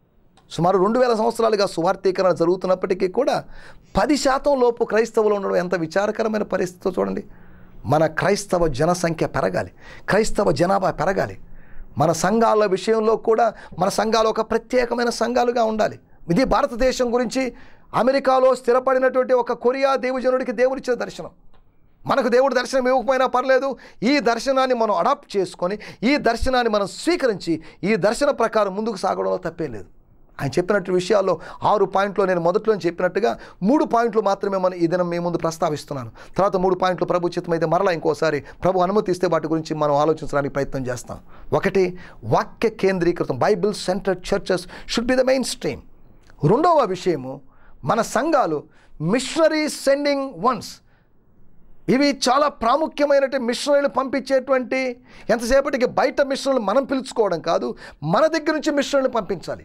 సుమారు రెండు వేల సంవత్సరాలుగా సువార్థీకరణ జరుగుతున్నప్పటికీ కూడా పది శాతం లోపు క్రైస్తవులు ఉండడం ఎంత విచారకరమైన పరిస్థితితో చూడండి. మన క్రైస్తవ జనసంఖ్య పెరగాలి, క్రైస్తవ జనాభా పెరగాలి. మన సంఘాల విషయంలో కూడా మన సంఘాలు ఒక ప్రత్యేకమైన సంఘాలుగా ఉండాలి. ఇది భారతదేశం గురించి అమెరికాలో స్థిరపడినటువంటి ఒక కొరియా దేవుజనుడికి దేవుడిచ్చిన దర్శనం. మనకు దేవుడు దర్శనం ఇవ్వకపోయినా పర్లేదు, ఈ దర్శనాన్ని మనం అడాప్ట్ చేసుకొని ఈ దర్శనాన్ని మనం స్వీకరించి ఈ దర్శన ప్రకారం ముందుకు సాగడంలో తప్పేం లేదు. ఆయన చెప్పినట్టు విషయాల్లో ఆరు పాయింట్లు నేను మొదట్లో చెప్పినట్టుగా మూడు పాయింట్లు మాత్రమే మనం ఈ దినం మీ ముందు ప్రస్తావిస్తున్నాను. తర్వాత మూడు పాయింట్లు ప్రభు చిత్తమైతే మరలా ఇంకోసారి ప్రభు అనుమతిస్తే వాటి గురించి మనం ఆలోచించడానికి ప్రయత్నం చేస్తాం. ఒకటి, వాక్య కేంద్రీకృతం, Bible centred churches should be the main stream. రెండవ విషయము, మన సంఘాలు మిషనరీ సెండింగ్ వన్స్, ఇవి చాలా ప్రాముఖ్యమైనటువంటి మిషనరీలు పంపించేటువంటి, ఎంతసేపటికి బయట మిషనరీలు మనం పిలుచుకోవడం కాదు, మన దగ్గర నుంచి మిషనరీలు పంపించాలి.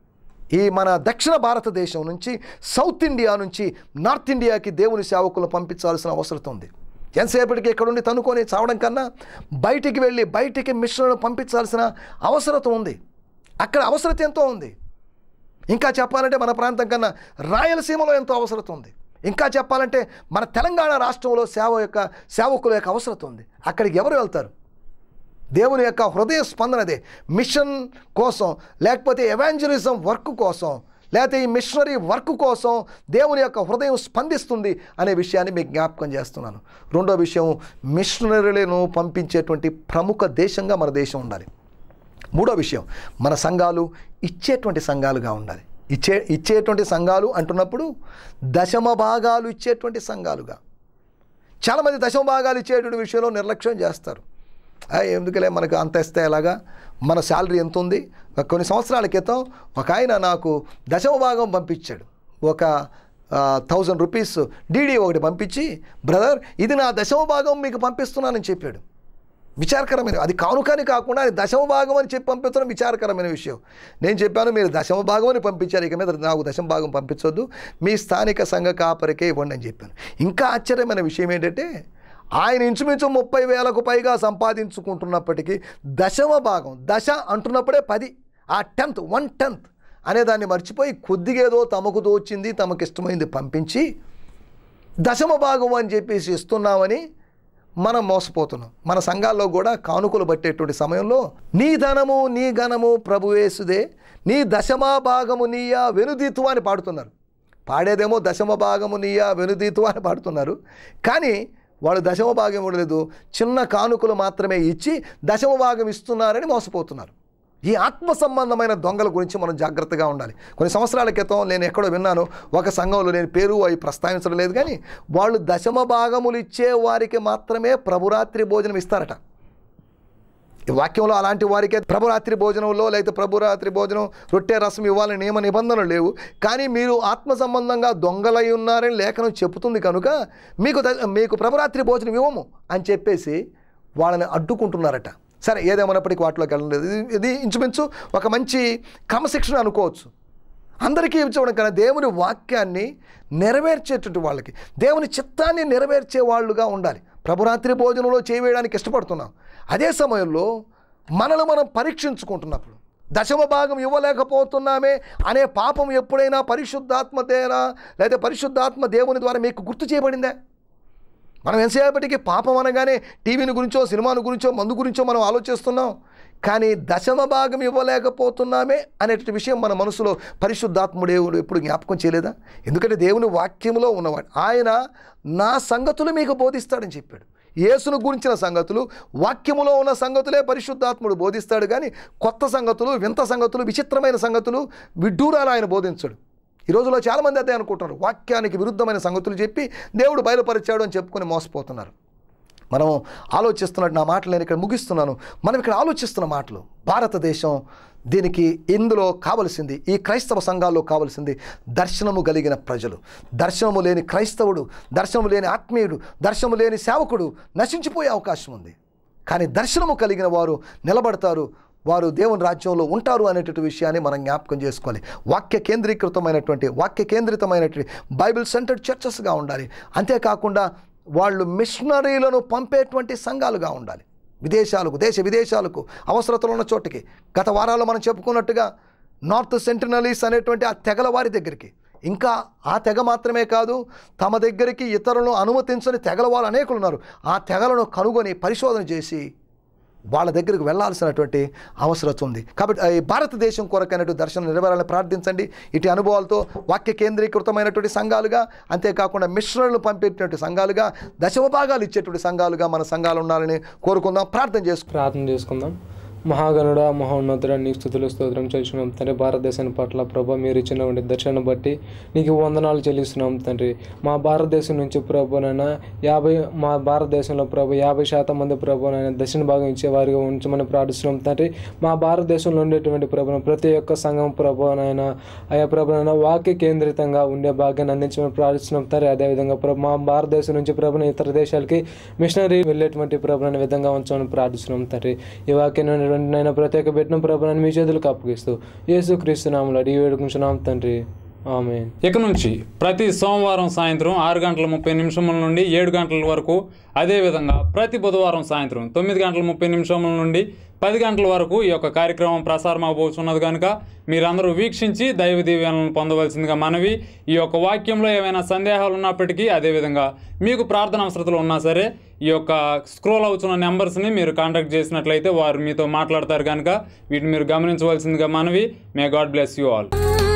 ఈ మన దక్షిణ భారతదేశం నుంచి, సౌత్ ఇండియా నుంచి నార్త్ ఇండియాకి దేవుని సేవకులను పంపించాల్సిన అవసరం ఉంది. ఎంతసేపటికి ఇక్కడుండి తనుకొని చావడం కన్నా బయటికి వెళ్ళి బయటికి మిషనరీలు పంపించాల్సిన అవసరం ఉంది. అక్కడ అవసరం ఎంతో ఉంది. ఇంకా చెప్పాలంటే మన ప్రాంతం కన్నా రాయలసీమలో ఎంతో అవసరం ఉంది. ఇంకా చెప్పాలంటే మన తెలంగాణ రాష్ట్రంలో సేవ యొక్క సేవకుల యొక్క అవసరం ఉంది. అక్కడికి ఎవరు వెళ్తారు? దేవుని యొక్క హృదయ స్పందన అదే. మిషన్ కోసం, లేకపోతే ఎవాంజలిజం వర్క్ కోసం, లేకపోతే ఈ మిషనరీ వర్క్ కోసం దేవుని యొక్క హృదయం స్పందిస్తుంది అనే విషయాన్ని మీకు జ్ఞాపకం చేస్తున్నాను. రెండో విషయం, మిషనరీలను పంపించేటువంటి ప్రముఖ దేశంగా మన దేశం ఉండాలి. మూడో విషయం, మన సంఘాలు ఇచ్చేటువంటి సంఘాలుగా ఉండాలి. ఇచ్చే ఇచ్చేటువంటి సంఘాలు అంటున్నప్పుడు దశమ భాగాలు ఇచ్చేటువంటి సంఘాలుగా. చాలామంది దశమ భాగాలు ఇచ్చేటువంటి విషయంలో నిర్లక్ష్యం చేస్తారు. ఎందుకులే మనకు అంత ఇస్తే ఎలాగా, మన శాలరీ ఎంత ఉంది. కొన్ని సంవత్సరాల క్రితం ఒక ఆయన నాకు దశమ భాగం పంపించాడు. ఒక థౌజండ్ రూపీస్ డీడీ ఒకటి పంపించి, బ్రదర్ ఇది నా దశమ భాగం మీకు పంపిస్తున్నానని చెప్పాడు. విచారకరమైన, అది కానుకని కాకుండా అది దశమ భాగం అని చెప్పి పంపించడం విచారకరమైన విషయం. నేను చెప్పాను, మీరు దశమ భాగం అని పంపించారు, ఇక మీద నాకు దశమ భాగం పంపించొద్దు, మీ స్థానిక సంఘ కాపరికే ఇవ్వండి అని చెప్పాను. ఇంకా ఆశ్చర్యమైన విషయం ఏంటంటే, ఆయన ఇంచుమించు ముప్పై వేలకు పైగా సంపాదించుకుంటున్నప్పటికీ దశమ భాగం, దశ అంటున్నప్పుడే పది, ఆ టెన్త్ వన్ టెన్త్ అనేదాన్ని మర్చిపోయి కొద్దిగా ఏదో తమకు తోచింది తమకు ఇష్టమైంది పంపించి దశమ భాగం అని చెప్పేసి ఇస్తున్నామని మనం మోసపోతున్నాం. మన సంఘాల్లో కూడా కానుకలు పట్టేటువంటి సమయంలో నీ ధనము నీ ఘనము ప్రభుయేసుదే, నీ దశమ భాగము నీయా వెనుదీతు అని పాడుతున్నారు. పాడేదేమో దశమ భాగము నీయా వెనుదీతు అని పాడుతున్నారు, కానీ వాళ్ళు దశమ భాగం ఇవ్వలేదు, చిన్న కానుకలు మాత్రమే ఇచ్చి దశమ భాగం ఇస్తున్నారని మోసపోతున్నారు. ఈ ఆత్మ సంబంధమైన దొంగల గురించి మనం జాగ్రత్తగా ఉండాలి. కొన్ని సంవత్సరాల క్రితం నేను ఎక్కడో విన్నాను, ఒక సంఘంలో, నేను పేరు అవి ప్రస్తావించడం లేదు, కానీ వాళ్ళు దశమ భాగములు ఇచ్చే వారికి మాత్రమే ప్రభురాత్రి భోజనం ఇస్తారట. ఈ వాక్యంలో అలాంటి వారికే ప్రభురాత్రి భోజనంలో లేకపోతే ప్రభురాత్రి భోజనం రొట్టె రసం ఇవ్వాలని నియమ నిబంధనలు లేవు. కానీ మీరు ఆత్మ సంబంధంగా దొంగలై ఉన్నారని లేఖనం చెబుతుంది కనుక మీకు మీకు ప్రభురాత్రి భోజనం ఇవ్వము అని చెప్పేసి వాళ్ళని అడ్డుకుంటున్నారట. సరే, ఏదేమన్నప్పటికీ వాటిలోకి వెళ్ళలేదు. ఇది ఇంచుమించు ఒక మంచి క్రమశిక్షణ అనుకోవచ్చు. అందరికీ ఇవ్వడం కన్నా దేవుని వాక్యాన్ని నెరవేర్చేటువంటి వాళ్ళకి, దేవుని చిత్తాన్ని నెరవేర్చే వాళ్ళుగా ఉండాలి. ప్రభురాత్రి భోజనంలో చేయవేయడానికి ఇష్టపడుతున్నాం. అదే సమయంలో మనల్ని మనం పరీక్షించుకుంటున్నప్పుడు దశమ భాగం ఇవ్వలేకపోతున్నామే అనే పాపం ఎప్పుడైనా పరిశుద్ధాత్మ ద్వారా లేదా పరిశుద్ధాత్మ దేవుని ద్వారా మీకు గుర్తు చేయబడిందా? మనం ఎంతసేపటికి పాపం అనగానే టీవీని గురించో సినిమాను గురించో మందు గురించో మనం ఆలోచిస్తున్నాం, కానీ దశమ భాగం ఇవ్వలేకపోతున్నామే అనేటువంటి విషయం మన మనసులో పరిశుద్ధాత్ముడు ఎప్పుడు జ్ఞాపకం చేయలేదా? ఎందుకంటే దేవుని వాక్యంలో ఉన్నవాడు ఆయన నా సంగతులు మీకు బోధిస్తాడని చెప్పాడు. యేసును గురించిన సంగతులు, వాక్యములో ఉన్న సంగతులే పరిశుద్ధాత్ముడు బోధిస్తాడు, కానీ కొత్త సంగతులు, వింత సంగతులు, విచిత్రమైన సంగతులు, విడ్డూరాలు ఆయన బోధించడు. ఈ రోజులో చాలామంది అదే అనుకుంటున్నారు, వాక్యానికి విరుద్ధమైన సంగతులు చెప్పి దేవుడు బయలుపరిచాడు అని చెప్పుకొని మోసపోతున్నారు. మనం ఆలోచిస్తున్నట్టు, నా మాటలు నేను ఇక్కడ ముగిస్తున్నాను, మనం ఇక్కడ ఆలోచిస్తున్న మాటలు భారతదేశం దీనికి ఇందులో కావలసింది, ఈ క్రైస్తవ సంఘాల్లో కావలసింది దర్శనము కలిగిన ప్రజలు. దర్శనము లేని క్రైస్తవుడు, దర్శనము లేని ఆత్మీయుడు, దర్శనము లేని సేవకుడు నశించిపోయే అవకాశం ఉంది. కానీ దర్శనము కలిగిన వారు నిలబడతారు, వారు దేవుని రాజ్యంలో ఉంటారు అనేటువంటి విషయాన్ని మనం జ్ఞాపకం చేసుకోవాలి. వాక్య కేంద్రీకృతమైనటువంటి వాక్య కేంద్రితమైనటువంటి బైబిల్ సెంటర్డ్ చర్చెస్గా ఉండాలి. అంతేకాకుండా వాళ్ళు మిషనరీలను పంపేటువంటి సంఘాలుగా ఉండాలి. విదేశాలకు, దేశ విదేశాలకు, అవసరతలు ఉన్న చోటుకి. గత వారాల్లో మనం చెప్పుకున్నట్టుగా నార్త్ సెంటినలీస్ అనేటువంటి ఆ తెగల వారి దగ్గరికి, ఇంకా ఆ తెగ మాత్రమే కాదు, తమ దగ్గరికి ఇతరులను అనుమతించని తెగల వాళ్ళు అనేకులు ఉన్నారు. ఆ తెగలను కనుగొని పరిశోధన చేసి వాళ్ళ దగ్గరికి వెళ్లాల్సినటువంటి అవసరం ఉంది. కాబట్టి ఈ భారతదేశం కొరకైనటువంటి దర్శనం నెరవేరాలని ప్రార్థించండి. ఇటు అనుభవాలతో వాక్య కేంద్రీకృతమైనటువంటి సంఘాలుగా, అంతేకాకుండా మిషనరీలు పంపేటువంటి సంఘాలుగా, దశమ భాగాలు ఇచ్చేటువంటి సంఘాలుగా మన సంఘాలు ఉండాలని కోరుకుందాం. ప్రార్థన చేసుకు ప్రార్థన చేసుకుందాం. మహాగణుడ మహోన్నతుడ నీకు స్తుతులు స్తోత్రం చేస్తున్నాం తండ్రి. భారతదేశాన్ని పట్ల ప్రభా మీరు ఇచ్చినటువంటి దర్శనం బట్టి నీకు వందనాలు చెల్లిస్తున్నాం తండ్రి. మా భారతదేశం నుంచి ప్రభునైనా యాభై మా భారతదేశంలో ప్రభు యాభై శాతం మంది ప్రభునైనా దక్షిణ భాగం ఇచ్చే వారిగా ఉంచమని ప్రార్థిస్తున్నాం తండ్రి. మా భారతదేశంలో ఉండేటువంటి ప్రభున ప్రతి ఒక్క సంఘం ప్రభునైనా ఆయా ప్రభునైనా వాక్య కేంద్రితంగా ఉండే భాగ్యాన్ని అందించమని ప్రార్థిస్తున్నాం తండ్రి. అదేవిధంగా ప్రభు మా భారతదేశం నుంచి ప్రభున ఇతర దేశాలకి మిషనరీ వెళ్ళేటువంటి ప్రభునైన విధంగా ఉంచమని ప్రార్థిస్తున్నాం తండ్రి. ఈ వాక్యాన్ని నైనా ప్రత్యేక పెట్టిన ప్రభుని మీ చేతులకు అప్పగిస్తూ యేసుక్రీస్తు నామములో అడిగి వేడుకుంటున్నాం తండ్రి. ఆమేన్. ఇక నుంచి ప్రతి సోమవారం సాయంత్రం ఆరు గంటల ముప్పై నిమిషముల నుండి ఏడు గంటల వరకు, అదేవిధంగా ప్రతి బుధవారం సాయంత్రం తొమ్మిది గంటల ముప్పై నిమిషముల నుండి పది గంటల వరకు ఈ యొక్క కార్యక్రమం ప్రసారం అవబోతున్నది కనుక మీరందరూ వీక్షించి దైవ దీవెనలను పొందవలసిందిగా మనవి. ఈ యొక్క వాక్యంలో ఏమైనా సందేహాలు ఉన్నప్పటికీ, అదేవిధంగా మీకు ప్రార్థన అవసరతలు ఉన్నా సరే ఈ యొక్క స్క్రోల్ అవుతున్న నెంబర్స్ని మీరు కాంటాక్ట్ చేసినట్లయితే వారు మీతో మాట్లాడతారు కనుక వీటిని మీరు గమనించవలసిందిగా మనవి. May God bless you all.